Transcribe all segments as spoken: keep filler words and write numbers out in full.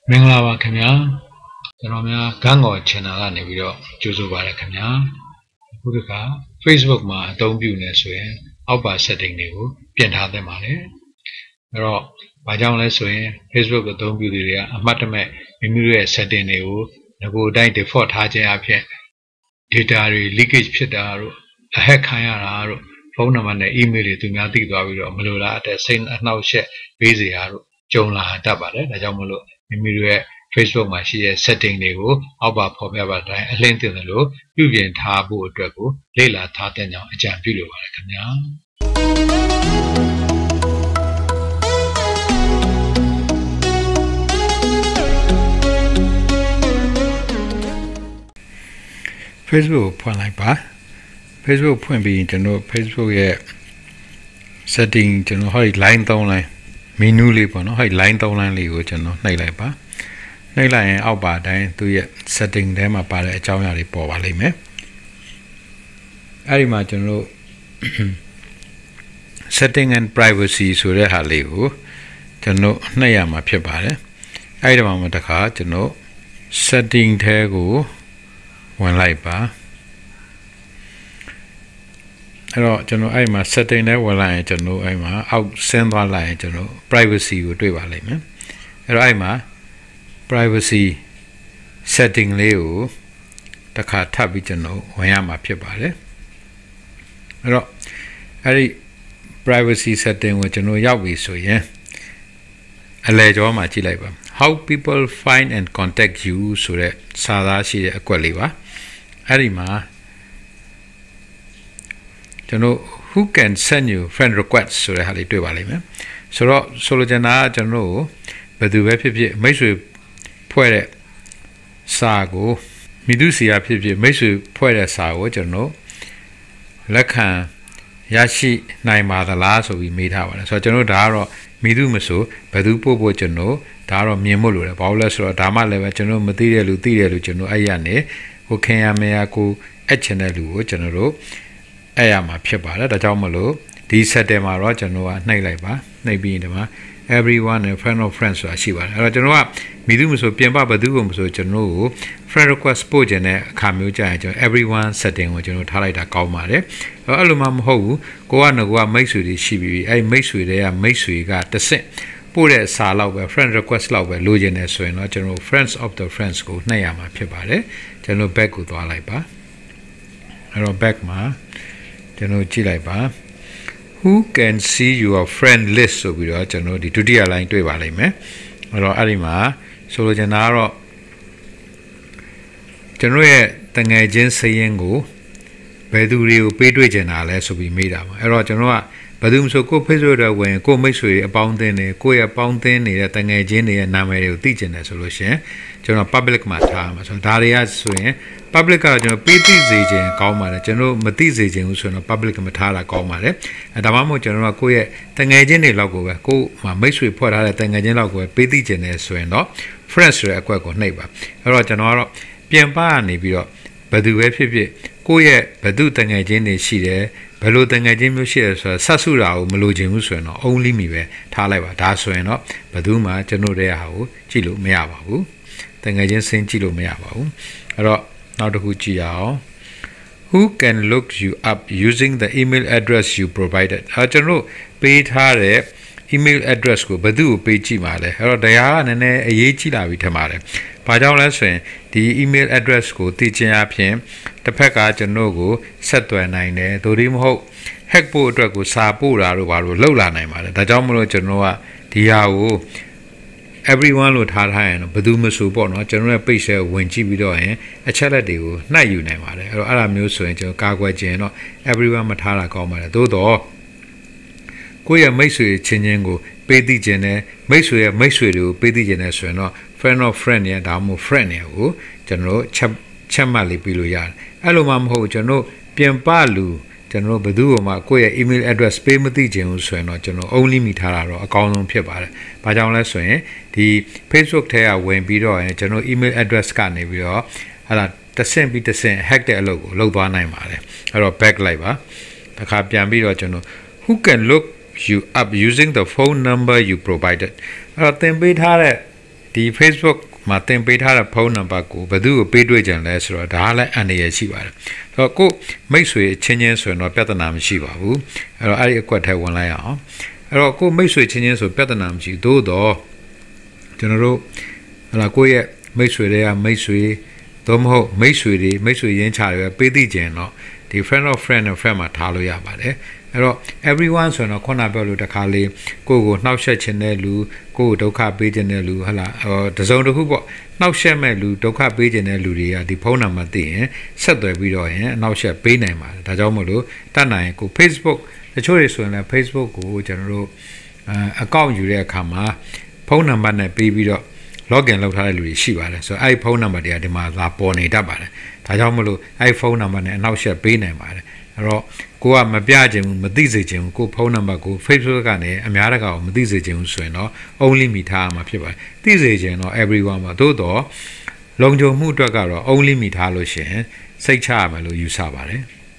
မင်္ဂလာပါခင်ဗျာကျွန်တော်များဂန်းကော် channel ကနေပြီးတော့ကြိုဆိုပါရခင်ဗျာအခုတစ်ခါ Facebook မှာအသုံးပြုနေဆိုရင်အောက်ပါ setting တွေကိုပြင်ထားသင့်ပါတယ်အဲ့တော့ဘာကြောင့်လဲဆိုရင် Facebook အသုံးပြုသူတွေကအမှတ်တမဲ့မိမိတို့ရဲ့ setting တွေကိုငကိုအတိုင်း default ထားခြင်းအဖြစ် data တွေ leakage ဖြစ်တာတို့အဟက်ခံရတာတို့ဖုန်းနံပါတ်နဲ့ email တွေသူများသိသွားပြီးတော့မလိုလားတဲ့စိတ်အနှောက်အယှက်ပေးစရာတို့ကြုံလာတတ်ပါတယ်ဒါကြောင့်မလို့မိမိတို့ရဲ့ Facebook မှာရှိတဲ့ setting တွေကိုအောက်ပါဖော်ပြပါတိုင်းအလင်းတင်တယ်လို့ပြုပြင်ထားဖို့အတွက်ကိုလေ့လာထားတဲ့ကြောင်အကြံပြုလိုပါတယ်ခင်ဗျာ Facebook ဖွင့်လိုက်ပါ Facebook ဖွင့်ပြီးကျွန်တော် Facebook ရဲ့ setting ကျွန်တော်ဟို line သုံး line menu လေးပေါ့နော်ဟို line သုံး line လေးကိုကျွန်တော်နှိပ်လိုက်ပါနှိပ်လိုက်ရင်အောက်ပါအတိုင်းသူရဲ့ setting ထဲမှာပါတဲ့အကြောင်းအရာတွေပေါ်ပါလိမ့်မယ်အဲ့ဒီမှာကျွန်တော် setting and privacy ဆိုတဲ့ဟာလေးကိုကျွန်တော်နှိပ်ရမှာဖြစ်ပါတယ်အဲ့ဒီမှာမှတခါကျွန်တော် setting ထဲကိုဝင်လိုက်ပါအဲ့တော့ကျွန်တော်အဲ့မှာ setting ထဲဝင်လိုက်ရင်ကျွန်တော်အဲ့မှာအောက်ဆင်းသွားလိုက်ရင်ကျွန်တော် privacy ကိုတွေ့ပါလိမ့်မယ်အဲ့တော့အဲ့မှာ privacy setting လေးကိုတစ်ခါထပ်ပြီးကျွန်တော်ဝင်ရမှာဖြစ်ပါတယ်အဲ့တော့အဲ့ဒီ privacy setting ကိုကျွန်တော်ရောက်ပြီဆိုရင်အလဲကျောမှာကြည့်လိုက်ပါ how people find and contact you ဆိုတဲ့စာသားရှိတဲ့အကွက်လေးပါအဲ့ဒီမှာကျွန်တော် who can send you friend request ဆိုတဲ့ဟာလေးတွေ့ပါလိမ့်မယ်ဆိုတော့ဆိုလိုချင်တာကကျွန်တော်ဘယ်သူပဲဖြစ်ဖြစ်မိတ်ဆွေဖွဲ့တဲ့စာကိုမိသူစီယာဖြစ်ဖြစ်မိတ်ဆွေဖွဲ့တဲ့စာကိုကျွန်တော်လက်ခံရရှိနိုင်ပါသလားဆိုပြီးမေးထားပါတယ်ဆိုတော့ကျွန်တော်ဒါကတော့မိသူမဆိုဘယ်သူပို့ဖို့ကျွန်တော်ဒါတော့မြင်ဖို့လိုတယ်ဘာလို့လဲဆိုတော့ဒါမှလည်းပဲကျွန်တော်မသိတဲ့လူသိတဲ့လူကျွန်တော်အဲ့ရနေဟိုခင်ရမရကိုအဲ့ချင်တဲ့လူကိုကျွန်တော်တို့အဲ့ရမှာဖြစ်ပါတယ်ဒါကြောင့်မလို့ဒီ setting မှာတော့ကျွန်တော်ကနှိပ်လိုက်ပါနှိပ်ပြီးရင်ဒီမှာ everyone and friend of friends ဆိုတာရှိပါတယ်အဲ့တော့ကျွန်တော်ကမိသူမဆိုပြင်ပဘယ်သူကိုမဆိုကျွန်တော်ကို friend request ပို့ခြင်းတဲ့အခါမျိုးကြာရင်ကျွန်တော် everyone setting ကိုကျွန်တော်ထားလိုက်တာကောင်းပါတယ်အဲ့လိုမှမဟုတ်ဘူးကိုကငကိုကမိတ်ဆွေတွေရှိပြီးအဲ့မိတ်ဆွေတွေကမိတ်ဆွေကတစ်ဆင့်ပို့တဲ့စာလောက်ပဲ friend request လောက်ပဲလိုချင်တယ်ဆိုရင်တော့ကျွန်တော် friends of the friends ကိုနှိပ်ရမှာဖြစ်ပါတယ်ကျွန်တော် back ကိုသွားလိုက်ပါအဲ့တော့ back မှာကျွန်တော်ကြည့်လိုက်ပါ who can see your friend list ဆိုပြီးတော့ကျွန်တော်ဒီဒုတိယ line တွေ့ပါလိမ့်မယ်အဲ့တော့အဲ့ဒီမှာဆိုလိုချင်တာကတော့ကျွန်တော်ရဲ့တငယ်ချင်းစရင်းကိုဘယ်သူတွေကိုပေးတွေ့ချင်တာလဲဆိုပြီးမေးတာပါအဲ့တော့ကျွန်တော်ကဘယ်သူမှဆိုကို Facebook တွေဝင်ကိုမိတ်ဆွေတွေအပေါင်းအသင်းတွေကိုယ့်ရဲ့ပေါင်းအသင်းနေတဲ့တငယ်ချင်းတွေရဲ့နာမည်တွေကိုသိချင်တယ်ဆိုလို့ရှိရင်ကျွန်တော် public မှာထားမှာဆိုတော့ဒါတွေကဆိုရင် public ကတော့ကျွန်တော်ပေးသိစေခြင်းကောင်းပါတယ်ကျွန်တော်မသိစေခြင်းဘူးဆိုတော့ public မထားတာကောင်းပါတယ်အဲဒါမှမဟုတ်ကျွန်တော်ကကိုယ့်ရဲ့တငယ်ချင်းတွေလောက်ကိုပဲကိုယ်မှာမိတ်ဆွေဖွဲ့ထားတဲ့တငယ်ချင်းလောက်ကိုပဲပေးသိခြင်းတယ်ဆိုရင်တော့ friends ဆိုတဲ့အကွက်ကိုနှိပ်ပါအဲ့တော့ကျွန်တော်ကတော့ပြင်ပကနေပြီးတော့ဘယ်သူပဲဖြစ်ဖြစ်ကိုယ့်ရဲ့ဘယ်သူတငယ်ချင်းတွေရှိတယ်ဘယ်လိုတငယ်ချင်းမျိုးရှိတယ်ဆိုတော့ဆက်စုတာကိုမလိုချင်ဘူးဆိုရင်တော့ only မိပဲထားလိုက်ပါဒါဆိုရင်တော့ဘယ်သူမှကျွန်တော်တဲ့ဟာကိုကြည့်လို့မရပါဘူးတငယ်ချင်းစင်းကြည့်လို့မရပါဘူးအဲ့တော့နောက်တစ်ခုကြည့်ရအောင် who can look you up using the email address you provided အဲကျွန်တော်ပေးထားတဲ့ email address ကိုဘယ်သူကိုပေးကြည့်မှာလဲအဲ့တော့တရားကနည်းနည်းအရေးကြီးလာပြီထင်ပါတယ်ဘာကြောင့်လဲဆိုရင်ဒီ email address ကိုသိချင်အဖြစ်တစ်ဖက်ကကျွန်တော်ကိုဆက်သွယ်နိုင်တယ်သို့ဒီမဟုတ် hack ဖို့အတွက်ကိုစာပို့တာတို့ဘာလို့လောက်လာနိုင်ပါတယ်ဒါကြောင့်မလို့ကျွန်တော်ကဒီဟာကို everyone လို့ထားထားရင်တော့ဘယ်သူမဆိုပေါ့နော်ကျွန်တော်ရဲ့ page ကိုဝင်ကြည့်ပြီးတော့ရင်အချက်လက်တွေကိုနှိုက်ယူနိုင်ပါတယ်အဲ့တော့အဲ့ဒါမျိုးဆိုရင်ကျွန်တော်ကာကွယ်ခြင်းတော့ everyone မထားတာကောင်းပါတယ်သို့တော့ကိုယ့်ရဲ့မိတ်ဆွေချင်းချင်းကိုပေးသိခြင်းနဲ့မိတ်ဆွေရဲ့မိတ်ဆွေတွေကိုပေးသိခြင်းနဲ့ဆိုရင်တော့ friend of friend ရဲ့ဒါမှမဟုတ် friend တွေကိုကျွန်တော်ချက်ချက်မှတ်လေးပြီးလို့ရတယ်အဲ့လိုမှမဟုတ်ကျွန်တော်ပြင်ပလူကျွန်တော်ဘယ်သူ့မှကိုယ့်ရဲ့ email address ပေးမသိခြင်းဘူးဆိုရင်တော့ကျွန်တော် only မိထားတာတော့အကောင်းဆုံးဖြစ်ပါတယ်။ဘာကြောင့်လဲဆိုရင်ဒီ Facebook ထဲကဝင်ပြီးတော့ရင်ကျွန်တော် email address ကနေပြီးတော့ဟာလာတဆင့်ပြီးတဆင့် hack တဲ့အလုပ်ကိုလုပ်သွားနိုင်ပါတယ်။အဲ့တော့ back လိုက်ပါ။တစ်ခါပြန်ပြီးတော့ကျွန်တော် who can look you up using the phone number you provided အဲ့တော့သင်ပေးထားတဲ့ဒီ Facebook မှာတင်ပေးထားတဲ့ဖုန်းနံပါတ်ကိုဘယ်သူ့ကိုပေးတွေ့ကြလဲဆိုတော့ဒါလည်းအန္တရာယ်ရှိပါတယ်။ဆိုတော့ကိုမိတ်ဆွေချင်းချင်းဆိုရင်တော့ပြဿနာမရှိပါဘူး။အဲ့တော့အဲ့ဒီအကွက်ထဲဝင်လိုက်အောင်။အဲ့တော့ကိုမိတ်ဆွေချင်းချင်းဆိုပြဿနာမရှိသို့တော့ကျွန်တော်တို့ဟလာကိုရဲ့မိတ်ဆွေတွေကမိတ်ဆွေသို့မဟုတ်မိတ်ဆွေတွေမိတ်ဆွေရင်းချတွေပေးသိကြရင်တော့ဒီ friend of friend of friend မှာထားလို့ရပါတယ်အဲ့တော့ everyone ဆိုတော့ခုနပြောလို့တခါလေးကိုကိုနှောက်ယှက်ခြင်းတဲ့လူကိုကိုဒုက္ခပေးခြင်းတဲ့လူဟလာဟောတစုံတစ်ခုပေါ့နှောက်ယှက်မဲ့လူဒုက္ခပေးခြင်းတဲ့လူတွေကဒီဖုန်းနံပါတ်သိရင်ဆက်သွယ်ပြီးတော့ရင်အနှောက်ယှက်ပေးနိုင်ပါတယ်ဒါကြောင့်မို့လို့တတ်နိုင်ကို Facebook တချို့တွေဆိုရင်လည်း Facebook ကိုကျွန်တော်တို့အကောင့်ယူတဲ့အခါမှာဖုန်းနံပါတ်နဲ့ပေးပြီးတော့ login လုပ်ထားတဲ့လူတွေရှိပါတယ်ဆိုတော့အဲ့ဒီဖုန်းနံပါတ်တွေကဒီမှာလာပေါ်နေတတ်ပါတယ်ဒါကြောင့်မလို့အဲ့ဒီဖုန်းနံပါတ်နဲ့အနောက်ရှက်ပေးနိုင်ပါတယ်အဲ့တော့ကိုကမပြခြင်းဘူးမသိစေခြင်းဘူးကိုဖုန်းနံပါတ်ကို Facebook ကနေအများတကာကိုမသိစေခြင်းဘူးဆိုရင်တော့ only မိထားမှာဖြစ်ပါတယ်သိစေခြင်းတော့ everyone ပါသို့တော့လုံခြုံမှုအတွက်ကတော့ only မိထားလို့ရှိရင်စိတ်ချရမယ်လို့ယူဆပါတယ်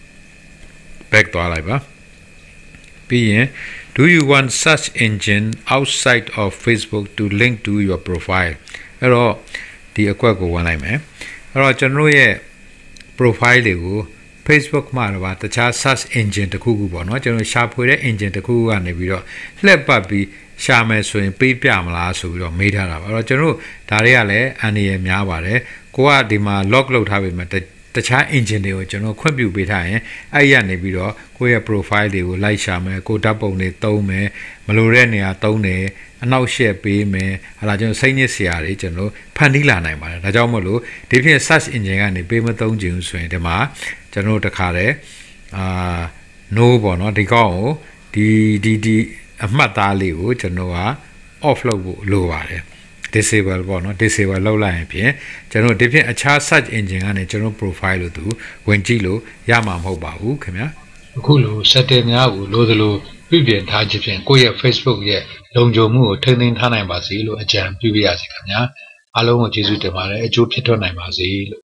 back သွားလိုက်ပါပြီးရင်Do you want search engine outside of Facebook to link to your profile? အဲ့တော့ဒီအကွက်ကိုဝင်လိုက်မယ်အဲ့တော့ကျွန်တော်ရဲ့ profile တွေကို Facebook မှာတော့တခြား search engine တခုခုပေါ့နော်ကျွန်တော်ရှာဖွေတဲ့ engine တခုခုကနေပြီးတော့လှည့်ပတ်ပြီးရှာမယ်ဆိုရင်ပေးပြမလားဆိုပြီးတော့မေးထားတာပါအဲ့တော့ကျွန်တော်ဒါတွေကလည်းအန်ဒီရများပါတယ်ကိုကဒီမှာ log လုပ်ထားပြီမှာတခြား engine တွေကိုကျွန်တော်ခွင့်ပြုပေးထားရင်အဲ့ရနေပြီးတော့ကိုယ့်ရဲ့ profile တွေကို like ရှာမယ်ကိုဓာတ်ပုံတွေသုံးမယ်မလိုတဲ့နေရာသုံးတယ်အနောက်ရှက်ပေးမယ်ဟာလာကျွန်တော်စိတ်ညစ်စရာတွေကျွန်တော်ဖန်တီးလာနိုင်ပါတယ်ဒါကြောင့်မို့လို့ဒီဖြင့် search engine ကနေပေးမသုံးချင်ဘူးဆိုရင်ဒီမှာကျွန်တော်တခါတည်းအာ no ပေါ့နော်ဒီကောင်းကိုဒီဒီဒီအမှတ်သားလေးကိုကျွန်တော်က off လုပ်ဖို့လိုပါတယ် disable ပေါ့နော် disable လုပ်လိုက်ရင်ဖြင့်ကျွန်တော်ဒီဖြင့်အခြား search engine ကနေကျွန်တော် profile လို့သူဝင်ကြည့်လို့ရမှာမဟုတ်ပါဘူးခင်ဗျာအခုလို setting များကိုလိုသလိုပြုပြင်ထားခြင်းဖြင့်ကိုယ့်ရဲ့ Facebook ရဲ့လုံခြုံမှုကိုထိန်းသိမ်းထားနိုင်ပါစေလို့အကြံပြုပါရစေခင်ဗျာအားလုံးကိုကျေးဇူးတင်ပါတယ်အကျိုးဖြစ်ထွန်းနိုင်ပါစေလို့